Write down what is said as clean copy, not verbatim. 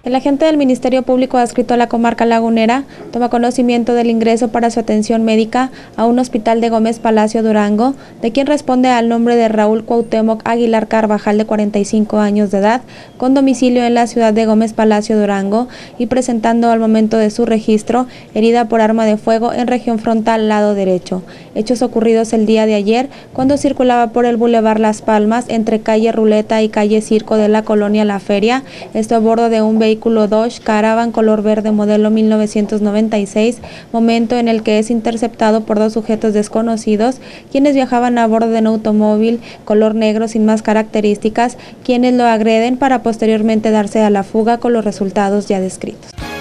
El agente del Ministerio Público adscrito a la comarca lagunera toma conocimiento del ingreso para su atención médica a un hospital de Gómez Palacio, Durango, de quien responde al nombre de Raúl Cuauhtémoc Aguilar Carvajal, de 45 años de edad, con domicilio en la ciudad de Gómez Palacio, Durango, y presentando al momento de su registro herida por arma de fuego en región frontal lado derecho. Hechos ocurridos el día de ayer cuando circulaba por el Boulevard Las Palmas entre calle Ruleta y calle Circo de la colonia La Feria, esto a bordo de un vehículo Dodge Caravan color verde modelo 1996, momento en el que es interceptado por dos sujetos desconocidos, quienes viajaban a bordo de un automóvil color negro sin más características, quienes lo agreden para posteriormente darse a la fuga con los resultados ya descritos.